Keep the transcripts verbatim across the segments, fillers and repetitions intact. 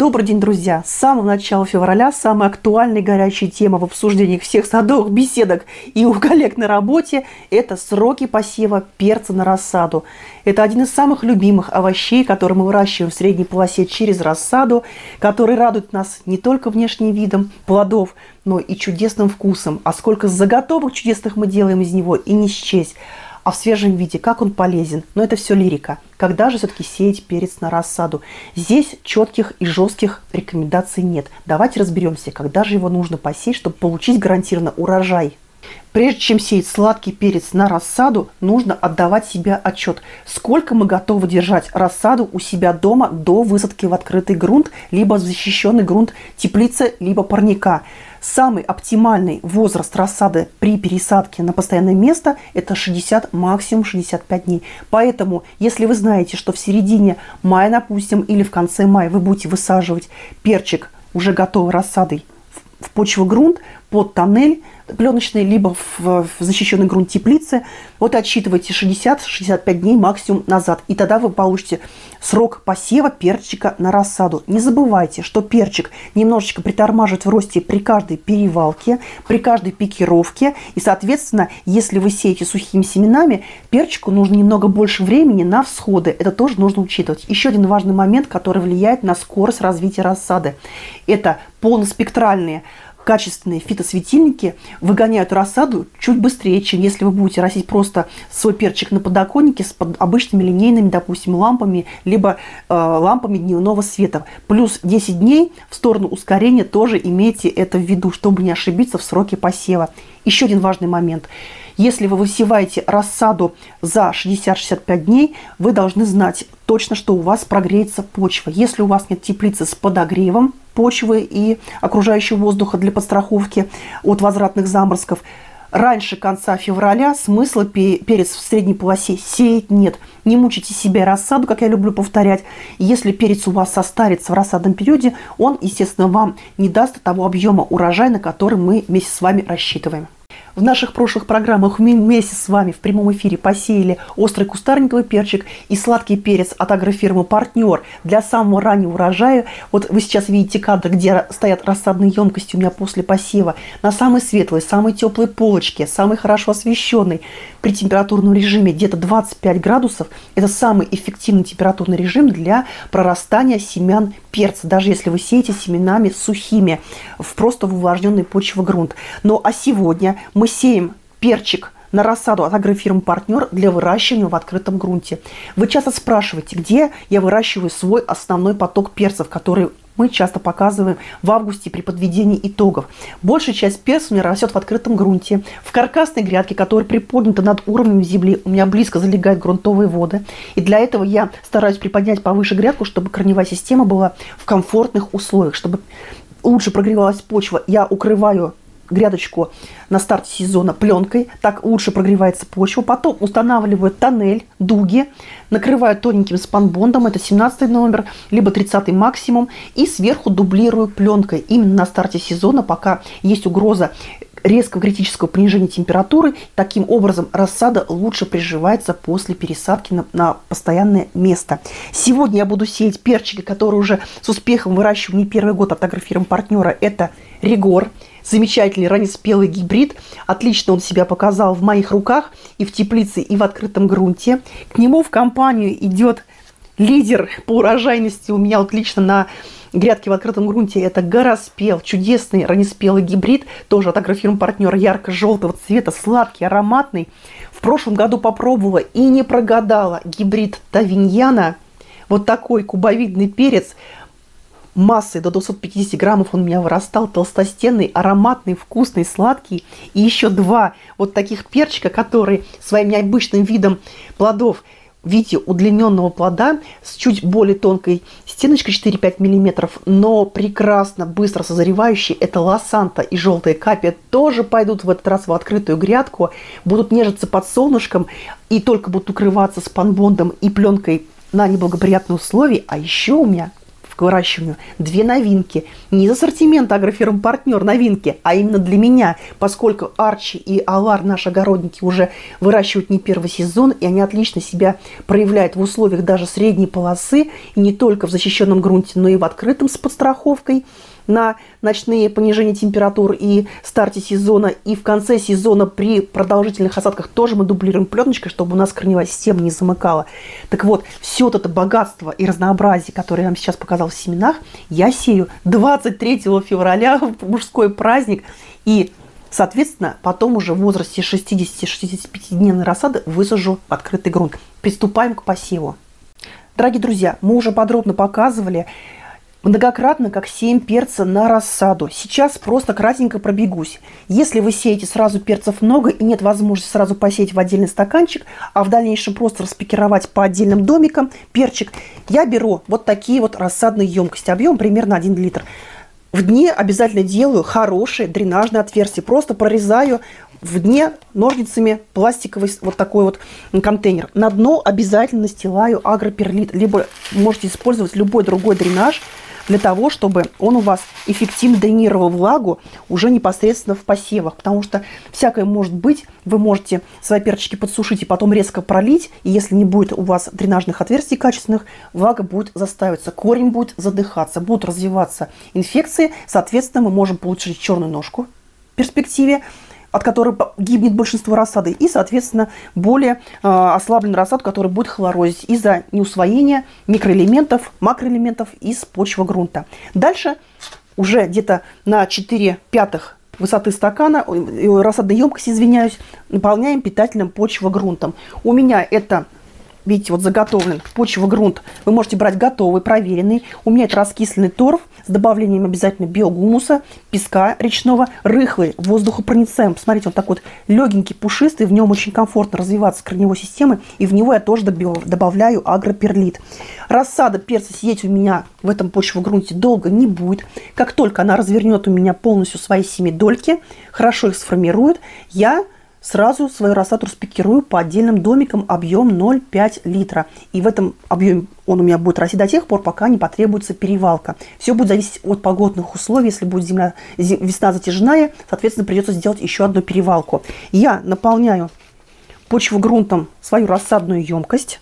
Добрый день, друзья! С самого начала февраля самая актуальная и горячая тема в обсуждении всех садовых беседок и у коллег на работе – это сроки посева перца на рассаду. Это один из самых любимых овощей, который мы выращиваем в средней полосе через рассаду, который радует нас не только внешним видом плодов, но и чудесным вкусом. А сколько заготовок чудесных мы делаем из него и не счесть. А в свежем виде, как он полезен. Но это все лирика. Когда же все-таки сеять перец на рассаду? Здесь четких и жестких рекомендаций нет. Давайте разберемся, когда же его нужно посеять, чтобы получить гарантированно урожай. Прежде чем сеять сладкий перец на рассаду, нужно отдавать себе отчет, сколько мы готовы держать рассаду у себя дома до высадки в открытый грунт, либо в защищенный грунт теплицы, либо парника. Самый оптимальный возраст рассады при пересадке на постоянное место – это шестьдесят, максимум шестьдесят пять дней. Поэтому, если вы знаете, что в середине мая, допустим, или в конце мая вы будете высаживать перчик уже готовой рассадой в почву грунт, под тоннель пленочный, либо в, в защищенный грунт теплицы, вот отсчитывайте шестьдесят — шестьдесят пять дней максимум назад. И тогда вы получите срок посева перчика на рассаду. Не забывайте, что перчик немножечко притормаживает в росте при каждой перевалке, при каждой пикировке. И, соответственно, если вы сеете сухими семенами, перчику нужно немного больше времени на всходы. Это тоже нужно учитывать. Еще один важный момент, который влияет на скорость развития рассады. Это полноспектральные качественные фитосветильники выгоняют рассаду чуть быстрее, чем если вы будете растить просто свой перчик на подоконнике с под обычными линейными, допустим, лампами, либо э, лампами дневного света. Плюс десять дней в сторону ускорения тоже имейте это в виду, чтобы не ошибиться в сроке посева. Еще один важный момент. Если вы высеваете рассаду за шестьдесят — шестьдесят пять дней, вы должны знать точно, что у вас прогреется почва. Если у вас нет теплицы с подогревом почвы и окружающего воздуха для подстраховки от возвратных заморозков, раньше конца февраля смысла перец в средней полосе сеять нет. Не мучайте себя рассаду, как я люблю повторять. Если перец у вас состарится в рассадном периоде, он, естественно, вам не даст того объема урожая, на который мы вместе с вами рассчитываем. В наших прошлых программах мы вместе с вами в прямом эфире посеяли острый кустарниковый перчик и сладкий перец от агрофирмы «Партнер» для самого раннего урожая. Вот вы сейчас видите кадр, где стоят рассадные емкости у меня после посева. На самой светлой, самой теплой полочке, самой хорошо освещенной при температурном режиме где-то двадцать пять градусов. Это самый эффективный температурный режим для прорастания семян перца, даже если вы сеете семенами сухими, в просто в увлажненный почвой грунт. Ну а сегодня мы сеем перчик на рассаду от агрофирмы «Партнер» для выращивания в открытом грунте. Вы часто спрашиваете, где я выращиваю свой основной поток перцев, который мы часто показываем в августе при подведении итогов. Большая часть перца у меня растет в открытом грунте, в каркасной грядке, которая приподнята над уровнем земли. У меня близко залегают грунтовые воды. И для этого я стараюсь приподнять повыше грядку, чтобы корневая система была в комфортных условиях, чтобы лучше прогревалась почва. Я укрываю грядочку на старте сезона пленкой, так лучше прогревается почва. Потом устанавливаю тоннель, дуги, накрываю тоненьким спанбондом, это семнадцатый номер, либо тридцатый максимум, и сверху дублирую пленкой именно на старте сезона, пока есть угроза резкого критического понижения температуры. Таким образом, рассада лучше приживается после пересадки на, на постоянное место. Сегодня я буду сеять перчики, которые уже с успехом выращиваю не первый год от агрофирмы «Партнера». Это Ригор. Замечательный раннеспелый гибрид. Отлично он себя показал в моих руках и в теплице, и в открытом грунте. К нему в компанию идет лидер по урожайности у меня вот лично на грядке в открытом грунте. Это Гороспел. Чудесный раннеспелый гибрид. Тоже от агрофирмы «Партнер». Ярко-желтого цвета, сладкий, ароматный. В прошлом году попробовала и не прогадала гибрид Тавиньяна. Вот такой кубовидный перец. Массой до двухсот пятидесяти граммов он у меня вырастал, толстостенный, ароматный, вкусный, сладкий. И еще два вот таких перчика, которые своим необычным видом плодов в виде удлиненного плода с чуть более тонкой стеночкой четыре-пять миллиметров, но прекрасно, быстро созревающие. Это Лосанта и желтая капия тоже пойдут в этот раз в открытую грядку, будут нежиться под солнышком и только будут укрываться спанбондом и пленкой на неблагоприятные условия. А еще у меня к выращиванию. Две новинки. Не из ассортимента Агрофирм Партнер новинки, а именно для меня, поскольку Арчи и Алар, наши огородники, уже выращивают не первый сезон, и они отлично себя проявляют в условиях даже средней полосы, и не только в защищенном грунте, но и в открытом с подстраховкой на ночные понижения температур и старте сезона, и в конце сезона при продолжительных осадках тоже мы дублируем пленочкой, чтобы у нас корневая система не замыкала. Так вот, все вот это богатство и разнообразие, которое я вам сейчас показала в семенах, я сею двадцать третьего февраля в мужской праздник, и, соответственно, потом уже в возрасте шестидесяти-шестидесятипятидневной рассады высажу в открытый грунт. Приступаем к посеву. Дорогие друзья, мы уже подробно показывали многократно, как сеем перца на рассаду. Сейчас просто кратенько пробегусь. Если вы сеете сразу перцев много и нет возможности сразу посеять в отдельный стаканчик, а в дальнейшем просто распикировать по отдельным домикам перчик, я беру вот такие вот рассадные емкости. Объем примерно один литр. В дне обязательно делаю хорошее дренажное отверстие. Просто прорезаю в дне ножницами пластиковый вот такой вот контейнер. На дно обязательно настилаю агроперлит. Либо можете использовать любой другой дренаж, для того, чтобы он у вас эффективно дренировал влагу уже непосредственно в посевах. Потому что всякое может быть. Вы можете свои перчики подсушить и потом резко пролить. И если не будет у вас дренажных отверстий качественных, влага будет застаиваться, корень будет задыхаться, будут развиваться инфекции. Соответственно, мы можем получить черную ножку в перспективе, от которой гибнет большинство рассады, и, соответственно, более э, ослабленный рассад, который будет хлорозить из-за неусвоения микроэлементов, макроэлементов из почвы грунта. Дальше уже где-то на четыре пятых высоты стакана, э, рассадной емкости, извиняюсь, наполняем питательным почвогрунтом. У меня это, видите, вот заготовлен почвогрунт. Вы можете брать готовый, проверенный. У меня это раскисленный торф с добавлением обязательно биогумуса, песка речного, рыхлый, воздухопроницаемый. Посмотрите, он такой вот легенький, пушистый, в нем очень комфортно развиваться корневой системы, и в него я тоже добавляю агроперлит. Рассада перца сидеть у меня в этом почвогрунте долго не будет. Как только она развернет у меня полностью свои семидольки, хорошо их сформирует, я сразу свою рассаду распикирую по отдельным домикам, объем ноль целых пять десятых литра. И в этом объеме он у меня будет расти до тех пор, пока не потребуется перевалка. Все будет зависеть от погодных условий. Если будет земля, весна затяжная, соответственно, придется сделать еще одну перевалку. Я наполняю почвогрунтом свою рассадную емкость.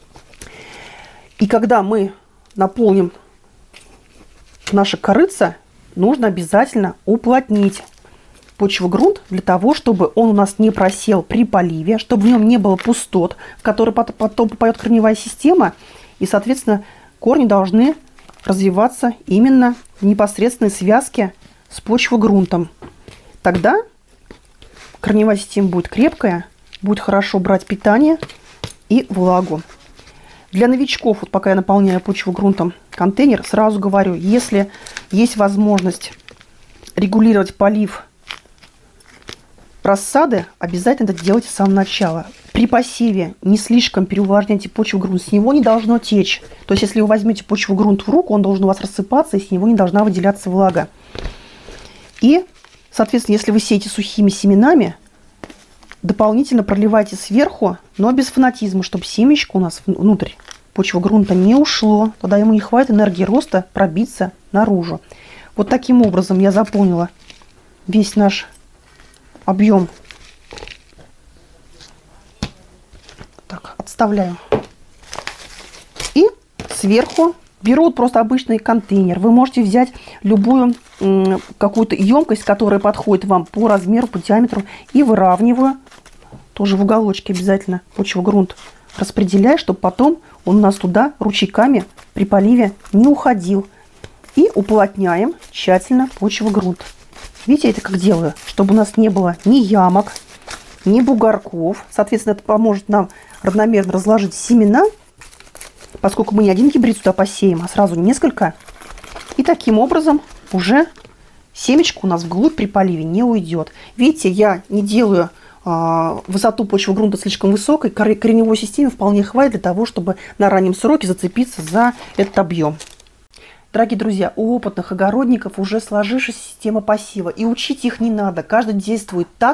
И когда мы наполним наше корыце, нужно обязательно уплотнить почвогрунт для того, чтобы он у нас не просел при поливе, чтобы в нем не было пустот, в которые потом попадет корневая система, и, соответственно, корни должны развиваться именно в непосредственной связке с почвогрунтом. Тогда корневая система будет крепкая, будет хорошо брать питание и влагу. Для новичков, вот пока я наполняю почвогрунтом контейнер, сразу говорю, если есть возможность регулировать полив рассады, обязательно это делайте с самого начала. При посеве не слишком переувлажняйте почвогрунт, с него не должно течь. То есть, если вы возьмете почвогрунт в руку, он должен у вас рассыпаться, и с него не должна выделяться влага. И, соответственно, если вы сеете сухими семенами, дополнительно проливайте сверху, но без фанатизма, чтобы семечко у нас внутрь почвогрунта не ушло. Тогда ему не хватит энергии роста пробиться наружу. Вот таким образом я заполнила весь наш объем. Так, отставляю. И сверху беру просто обычный контейнер. Вы можете взять любую какую-то емкость, которая подходит вам по размеру, по диаметру, и выравниваю. Тоже в уголочке обязательно почвогрунт распределяю, чтобы потом он у нас туда ручейками при поливе не уходил. И уплотняем тщательно почвогрунт. Видите, это как делаю, чтобы у нас не было ни ямок, ни бугорков. Соответственно, это поможет нам равномерно разложить семена, поскольку мы не один гибрид сюда посеем, а сразу несколько. И таким образом уже семечко у нас вглубь при поливе не уйдет. Видите, я не делаю э, высоту почвогрунта слишком высокой. Корневой системе вполне хватит для того, чтобы на раннем сроке зацепиться за этот объем. Дорогие друзья, у опытных огородников уже сложившаяся система посева. И учить их не надо. Каждый действует так,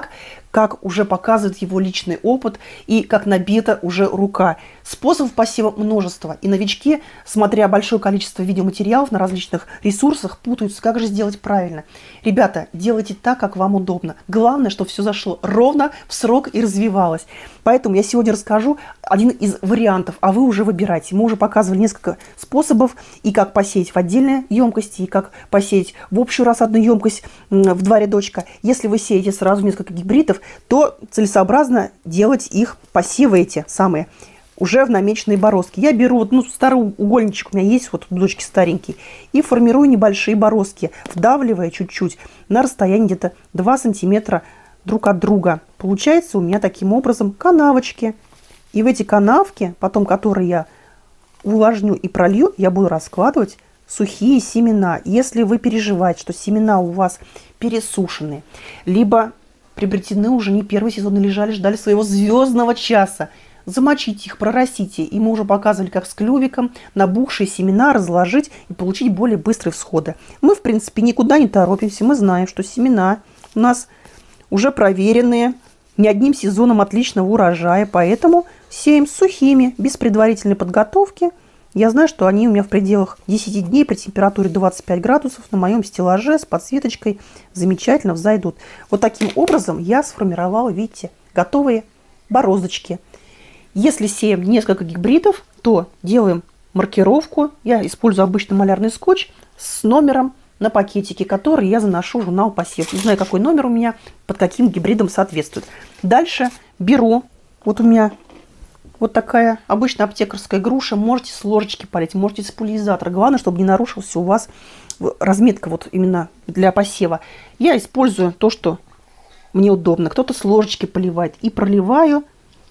как уже показывает его личный опыт и как набита уже рука. Способов посева множество. И новички, смотря большое количество видеоматериалов на различных ресурсах, путаются, как же сделать правильно. Ребята, делайте так, как вам удобно. Главное, чтобы все зашло ровно в срок и развивалось. Поэтому я сегодня расскажу один из вариантов, а вы уже выбирайте. Мы уже показывали несколько способов, и как посеять в отдельной емкости, и как посеять в общую рассадную емкость в два рядочка. Если вы сеете сразу несколько гибридов, то целесообразно делать их, посевы эти самые, уже в намеченные бороздки. Я беру, вот, ну, старый угольничек у меня есть, вот у дочки старенький, и формирую небольшие бороздки, вдавливая чуть-чуть на расстоянии где-то два сантиметра друг от друга. Получается у меня таким образом канавочки. И в эти канавки, потом которые я увлажню и пролью, я буду раскладывать сухие семена. Если вы переживаете, что семена у вас пересушены, либо приобретены уже не первый сезон и лежали, ждали своего звездного часа, замочите их, прорастите. И мы уже показывали, как с клювиком набухшие семена разложить и получить более быстрые всходы. Мы, в принципе, никуда не торопимся. Мы знаем, что семена у нас уже проверенные не одним сезоном отличного урожая. Поэтому сеем сухими, без предварительной подготовки. Я знаю, что они у меня в пределах десяти дней при температуре двадцать пять градусов на моем стеллаже с подсветочкой замечательно взойдут. Вот таким образом я сформировала, видите, готовые бороздочки. Если сеем несколько гибридов, то делаем маркировку. Я использую обычный малярный скотч с номером на пакетике, который я заношу в журнал посев. Не знаю, какой номер у меня, под каким гибридом соответствует. Дальше беру, вот у меня вот такая обычная аптекарская груша. Можете с ложечки полить, можете с пульверизатора. Главное, чтобы не нарушился у вас разметка вот именно для посева. Я использую то, что мне удобно. Кто-то с ложечки поливает. И проливаю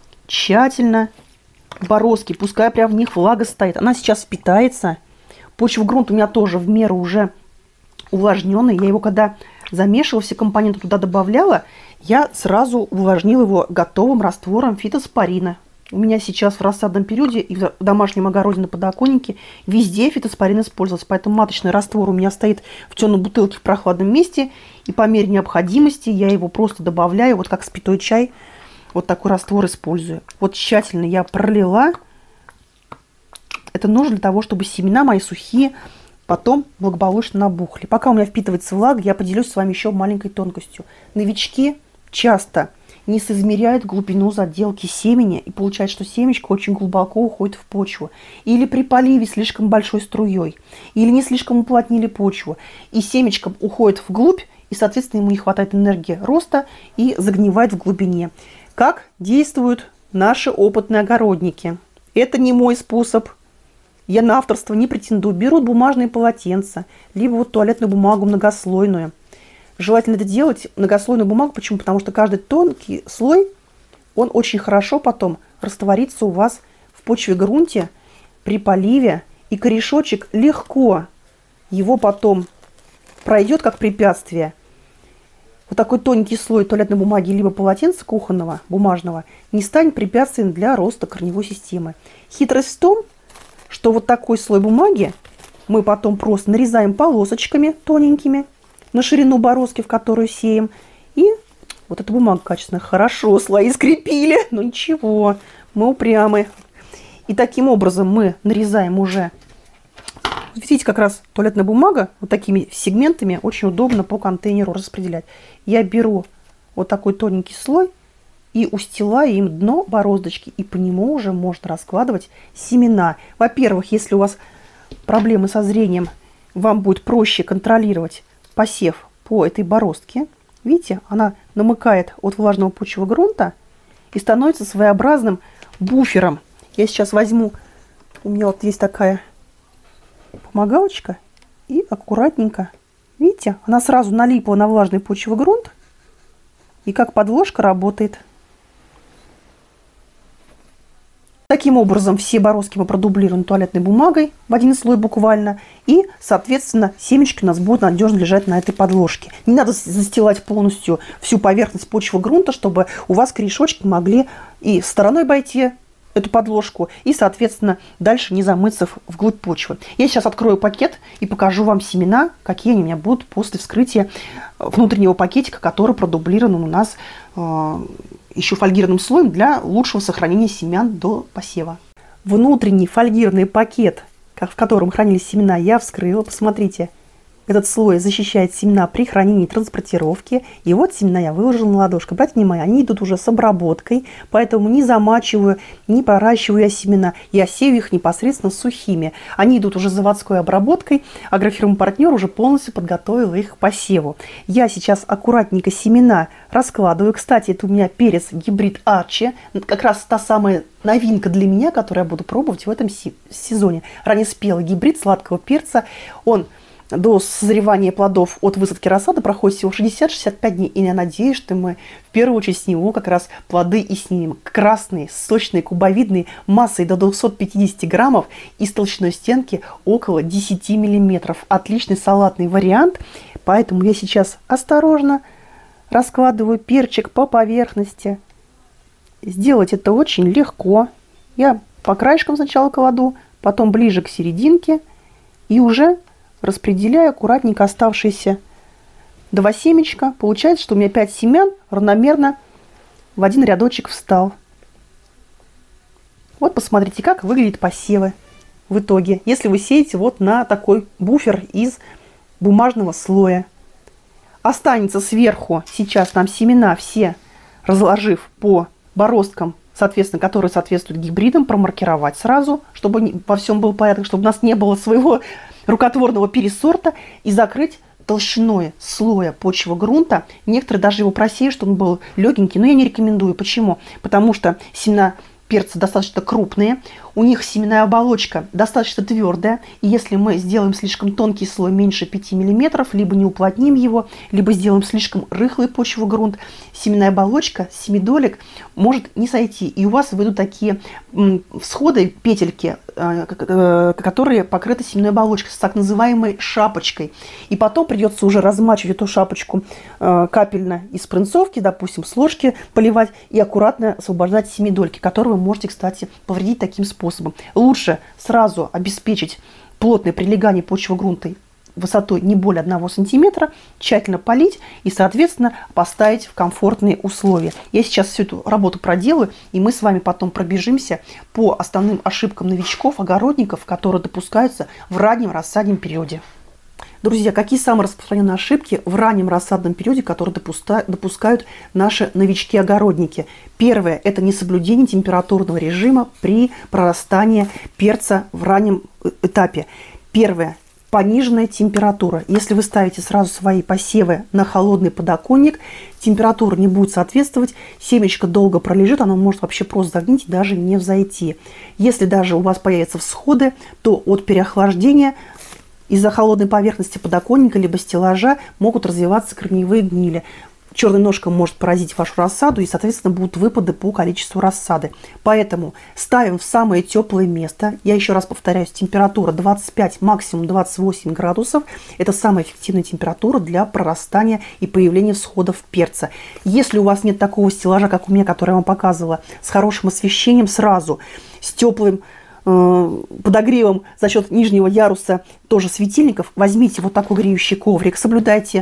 тщательно бороздки. Пускай прям в них влага стоит. Она сейчас впитается. Почва грунт у меня тоже в меру уже увлажненный. Я его когда замешивала, все компоненты туда добавляла, я сразу увлажнила его готовым раствором фитоспорина. У меня сейчас в рассадном периоде и в домашнем огороде на подоконнике везде фитоспорин использовался. Поэтому маточный раствор у меня стоит в темной бутылке в прохладном месте. И по мере необходимости я его просто добавляю, вот как спитой чай. Вот такой раствор использую. Вот тщательно я пролила. Это нужно для того, чтобы семена мои сухие потом благополучно набухли. Пока у меня впитывается влага, я поделюсь с вами еще маленькой тонкостью. Новички часто не соизмеряют глубину заделки семени и получается, что семечко очень глубоко уходит в почву. Или при поливе слишком большой струей, или не слишком уплотнили почву. И семечко уходит вглубь, и, соответственно, ему не хватает энергии роста и загнивает в глубине. Как действуют наши опытные огородники? Это не мой способ. Я на авторство не претендую. Берут бумажные полотенца, либо вот туалетную бумагу многослойную. Желательно это делать, многослойную бумагу. Почему? Потому что каждый тонкий слой, он очень хорошо потом растворится у вас в почве грунте при поливе. И корешочек легко его потом пройдет как препятствие. Вот такой тонкий слой туалетной бумаги либо полотенца кухонного, бумажного, не станет препятствием для роста корневой системы. Хитрость в том, что вот такой слой бумаги мы потом просто нарезаем полосочками тоненькими на ширину бороздки, в которую сеем. И вот эта бумага качественная. Хорошо, слои скрепили, но ничего, мы упрямы. И таким образом мы нарезаем уже. Видите, как раз туалетная бумага вот такими сегментами очень удобно по контейнеру распределять. Я беру вот такой тоненький слой и устилаю им дно бороздочки. И по нему уже можно раскладывать семена. Во-первых, если у вас проблемы со зрением, вам будет проще контролировать посев по этой бороздке. Видите, она намыкает от влажного почвового грунта и становится своеобразным буфером. Я сейчас возьму, у меня вот есть такая помогалочка, и аккуратненько, видите, она сразу налипла на влажный почвовый грунт, и как подложка работает. Таким образом, все бороздки мы продублируем туалетной бумагой в один слой буквально. И, соответственно, семечки у нас будут надежно лежать на этой подложке. Не надо застилать полностью всю поверхность почвы грунта, чтобы у вас корешочки могли и стороной обойти эту подложку и, соответственно, дальше не замыться вглубь почвы. Я сейчас открою пакет и покажу вам семена, какие они у меня будут после вскрытия внутреннего пакетика, который продублирован у нас э, еще фольгированным слоем для лучшего сохранения семян до посева. Внутренний фольгированный пакет, в котором хранились семена, я вскрыла. Посмотрите, этот слой защищает семена при хранении и транспортировке. И вот семена я выложила на ладошку. Обратите внимание, они идут уже с обработкой, поэтому не замачиваю, не проращиваю я семена. Я сею их непосредственно сухими. Они идут уже с заводской обработкой. Агрофирма «Партнер» уже полностью подготовила их к посеву. Я сейчас аккуратненько семена раскладываю. Кстати, это у меня перец гибрид Арчи. Как раз та самая новинка для меня, которую я буду пробовать в этом сезоне. Раннеспелый гибрид сладкого перца. Он до созревания плодов от высадки рассады проходит всего шестьдесят-шестьдесят пять дней. И я надеюсь, что мы в первую очередь с него как раз плоды и снимем. Красные, сочные, кубовидные, массой до двухсот пятидесяти граммов и с толщиной стенки около десяти миллиметров. Отличный салатный вариант. Поэтому я сейчас осторожно раскладываю перчик по поверхности. Сделать это очень легко. Я по краешкам сначала кладу, потом ближе к серединке и уже распределяю аккуратненько оставшиеся два семечка. Получается, что у меня пять семян равномерно в один рядочек встал. Вот посмотрите, как выглядят посевы в итоге, если вы сеете вот на такой буфер из бумажного слоя. Останется сверху сейчас нам семена все, разложив по бороздкам, соответственно, которые соответствуют гибридам, промаркировать сразу, чтобы во всем был порядок, чтобы у нас не было своего рукотворного пересорта, и закрыть толщиной слоя почвы грунта. Некоторые даже его просеют, чтобы он был легенький, но я не рекомендую. Почему? Потому что семена перца достаточно крупные, у них семенная оболочка достаточно твердая, и если мы сделаем слишком тонкий слой, меньше пяти миллиметров, либо не уплотним его, либо сделаем слишком рыхлый почву грунт, семенная оболочка, семидолик может не сойти, и у вас выйдут такие всходы, петельки, которые покрыты семенной оболочкой с так называемой шапочкой. И потом придется уже размачивать эту шапочку капельно из спринцовки, допустим, с ложки поливать и аккуратно освобождать семидольки, которые вы можете, кстати, повредить таким способом. Лучше сразу обеспечить плотное прилегание почвы грунта высотой не более одного сантиметра, тщательно полить и, соответственно, поставить в комфортные условия. Я сейчас всю эту работу проделаю, и мы с вами потом пробежимся по основным ошибкам новичков, огородников, которые допускаются в раннем рассадном периоде. Друзья, какие самые распространенные ошибки в раннем рассадном периоде, которые допускают наши новички-огородники? Первое – это несоблюдение температурного режима при прорастании перца в раннем этапе. Первое – пониженная температура. Если вы ставите сразу свои посевы на холодный подоконник, температура не будет соответствовать, семечко долго пролежит, оно может вообще просто загнить и даже не взойти. Если даже у вас появятся всходы, то от переохлаждения из-за холодной поверхности подоконника либо стеллажа могут развиваться корневые гнили. Черная ножка может поразить вашу рассаду, и, соответственно, будут выпады по количеству рассады. Поэтому ставим в самое теплое место. Я еще раз повторяюсь, температура двадцать пять, максимум двадцать восемь градусов. Это самая эффективная температура для прорастания и появления всходов перца. Если у вас нет такого стеллажа, как у меня, который я вам показывала, с хорошим освещением сразу, с теплым подогревом за счет нижнего яруса тоже светильников, возьмите вот такой греющий коврик, соблюдайте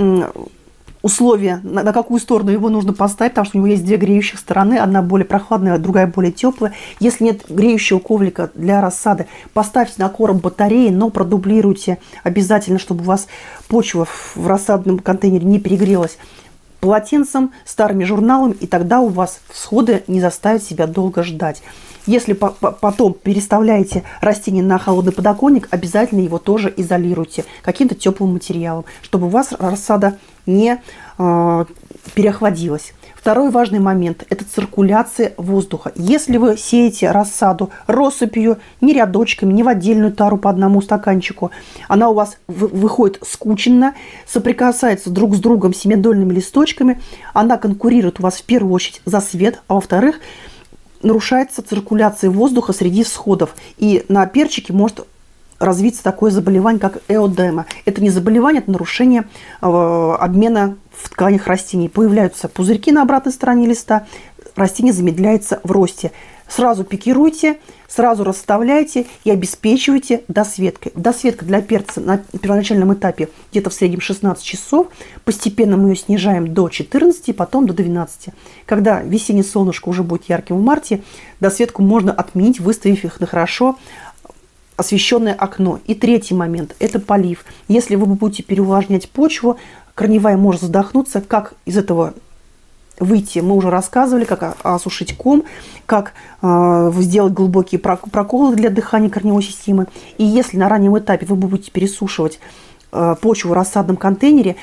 условия, на, на какую сторону его нужно поставить, потому что у него есть две греющих стороны, одна более прохладная, другая более теплая. Если нет греющего коврика для рассады, поставьте на корм батареи, но продублируйте обязательно, чтобы у вас почва в рассадном контейнере не перегрелась, полотенцем, старыми журналами, и тогда у вас всходы не заставят себя долго ждать. Если по -по потом переставляете растение на холодный подоконник, обязательно его тоже изолируйте каким-то теплым материалом, чтобы у вас рассада не э, переохладилась. Второй важный момент – это циркуляция воздуха. Если вы сеете рассаду россыпью, не рядочками, не в отдельную тару по одному стаканчику, она у вас выходит скученно, соприкасается друг с другом семидольными листочками, она конкурирует у вас в первую очередь за свет, а во-вторых, нарушается циркуляция воздуха среди всходов. И на перчике может развиться такое заболевание, как эодема. Это не заболевание, это нарушение э, обмена в тканях растений. Появляются пузырьки на обратной стороне листа, растение замедляется в росте. Сразу пикируйте, сразу расставляйте и обеспечивайте досветкой. Досветка для перца на первоначальном этапе где-то в среднем шестнадцать часов. Постепенно мы ее снижаем до четырнадцати, потом до двенадцати. Когда весеннее солнышко уже будет ярким в марте, досветку можно отменить, выставив их на хорошо освещенное окно. И третий момент – это полив. Если вы будете переувлажнять почву, корневая может задохнуться. Как из этого выйти, мы уже рассказывали, как осушить ком, как э, сделать глубокие проколы для дыхания корневой системы. И если на раннем этапе вы будете пересушивать э, почву в рассадном контейнере,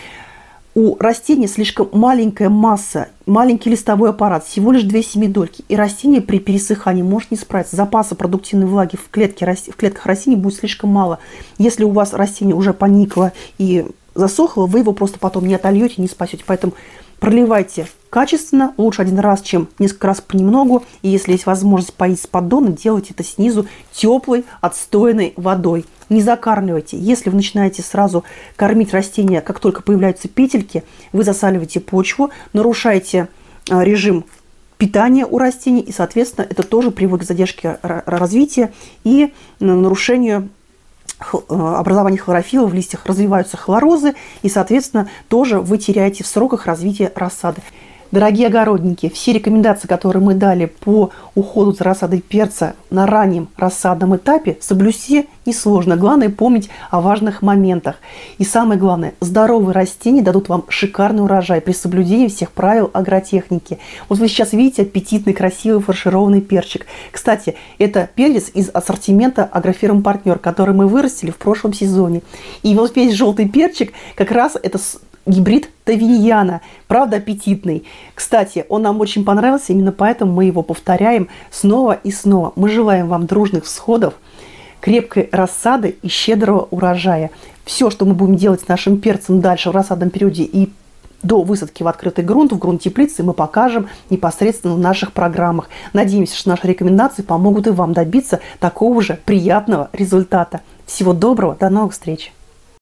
у растения слишком маленькая масса, маленький листовой аппарат, всего лишь две семидольки. И растение при пересыхании может не справиться. Запаса продуктивной влаги в, клетке, в клетках растений будет слишком мало. Если у вас растение уже поникло и засохло, вы его просто потом не отольете, не спасете. Поэтому проливайте качественно, лучше один раз, чем несколько раз понемногу. И если есть возможность поить с поддона, делайте это снизу теплой, отстойной водой. Не закармливайте. Если вы начинаете сразу кормить растения, как только появляются петельки, вы засаливаете почву, нарушаете режим питания у растений, и, соответственно, это тоже приводит к задержке развития и нарушению образования хлорофилла в листьях. Развиваются хлорозы, и, соответственно, тоже вы теряете в сроках развития рассады. Дорогие огородники, все рекомендации, которые мы дали по уходу за рассадой перца на раннем рассадном этапе, соблюсти несложно. Главное помнить о важных моментах. И самое главное, здоровые растения дадут вам шикарный урожай при соблюдении всех правил агротехники. Вот вы сейчас видите аппетитный, красивый фаршированный перчик. Кстати, это перец из ассортимента Агрофирм Партнер, который мы вырастили в прошлом сезоне. И вот весь желтый перчик как раз это гибрид Тавиньяна, правда аппетитный. Кстати, он нам очень понравился, именно поэтому мы его повторяем снова и снова. Мы желаем вам дружных всходов, крепкой рассады и щедрого урожая. Все, что мы будем делать с нашим перцем дальше в рассадном периоде и до высадки в открытый грунт, в грунт теплицы, мы покажем непосредственно в наших программах. Надеемся, что наши рекомендации помогут и вам добиться такого же приятного результата. Всего доброго, до новых встреч!